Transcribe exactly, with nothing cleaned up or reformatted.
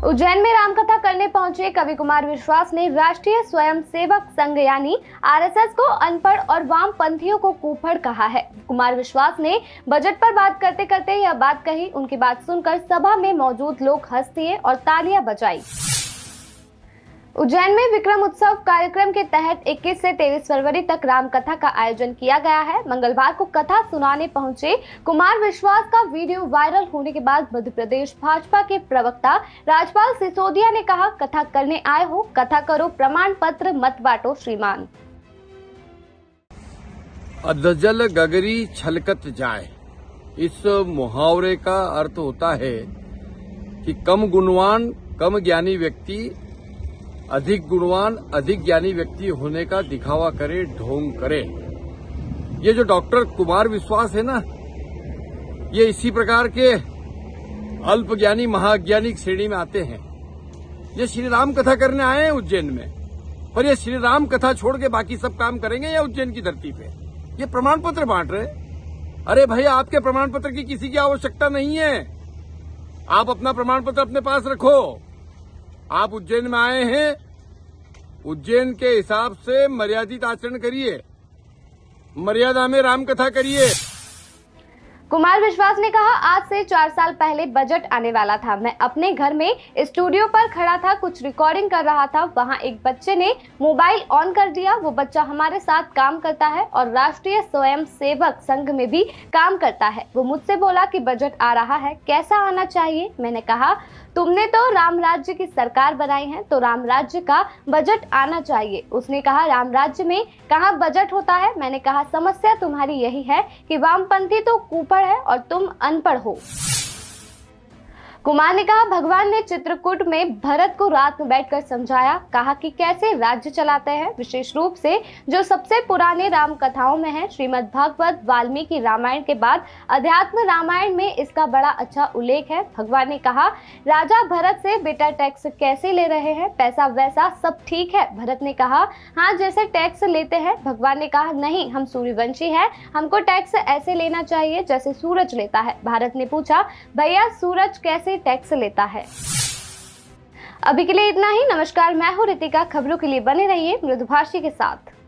उज्जैन में रामकथा करने पहुंचे कवि कुमार विश्वास ने राष्ट्रीय स्वयंसेवक संघ यानी आरएसएस को अनपढ़ और वामपंथियों को कुफड़ कहा है। कुमार विश्वास ने बजट पर बात करते करते यह बात कही। उनकी बात सुनकर सभा में मौजूद लोग हंस दिए और तालियां बजाई। उज्जैन में विक्रम उत्सव कार्यक्रम के तहत इक्कीस से तेईस फरवरी तक रामकथा का आयोजन किया गया है। मंगलवार को कथा सुनाने पहुंचे कुमार विश्वास का वीडियो वायरल होने के बाद मध्य प्रदेश भाजपा के प्रवक्ता राजपाल सिसोदिया ने कहा, कथा करने आए हो, कथा करो, प्रमाण पत्र मत बांटो श्रीमान। अधजल गगरी छलकत जाए, इस मुहावरे का अर्थ होता है कि कम गुणवान कम ज्ञानी व्यक्ति अधिक गुणवान अधिक ज्ञानी व्यक्ति होने का दिखावा करे, ढोंग करे। ये जो डॉक्टर कुमार विश्वास है ना, ये इसी प्रकार के अल्प ज्ञानी महाज्ञानी श्रेणी में आते हैं। ये श्री राम कथा करने आए हैं उज्जैन में, पर ये श्री राम कथा छोड़ के बाकी सब काम करेंगे या उज्जैन की धरती पे ये प्रमाण पत्र बांट रहे। अरे भाई, आपके प्रमाण पत्र की किसी की आवश्यकता नहीं है। आप अपना प्रमाण पत्र अपने पास रखो। आप उज्जैन में आए हैं, उज्जैन के हिसाब से मर्यादित आचरण करिए, मर्यादा में रामकथा करिए। कुमार विश्वास ने कहा, आज से चार साल पहले बजट आने वाला था। मैं अपने घर में स्टूडियो पर खड़ा था, कुछ रिकॉर्डिंग कर रहा था। वहां एक बच्चे ने मोबाइल ऑन कर दिया। वो बच्चा हमारे साथ काम करता है और राष्ट्रीय स्वयंसेवक संघ में भी काम करता है। वो मुझसे बोला कि बजट आ रहा है, कैसा आना चाहिए। मैंने कहा, तुमने तो राम राज्य की सरकार बनाई है, तो राम राज्य का बजट आना चाहिए। उसने कहा, राम राज्य में कहाँ बजट होता है। मैंने कहा, समस्या तुम्हारी यही है कि वामपंथी तो कुपड़ है और तुम अनपढ़ हो। कुमार ने कहा, भगवान ने चित्रकूट में भरत को रात में बैठकर समझाया, कहा कि कैसे राज्य चलाते हैं, विशेष रूप से जो सबसे पुराने राम कथाओं में है। श्रीमद् भागवत वाल्मीकि रामायण के बाद अध्यात्म रामायण में इसका बड़ा अच्छा उल्लेख है। भगवान ने कहा, राजा भरत से बेटा टैक्स कैसे ले रहे हैं, पैसा वैसा सब ठीक है। भरत ने कहा, हाँ जैसे टैक्स लेते हैं। भगवान ने कहा, नहीं, हम सूर्यवंशी हैं, हमको टैक्स ऐसे लेना चाहिए जैसे सूरज लेता है। भारत ने पूछा, भैया सूरज कैसे टैक्स लेता है। अभी के लिए इतना ही। नमस्कार, मैं हूं रितिका। खबरों के लिए बने रहिए मृदुभाषी के साथ।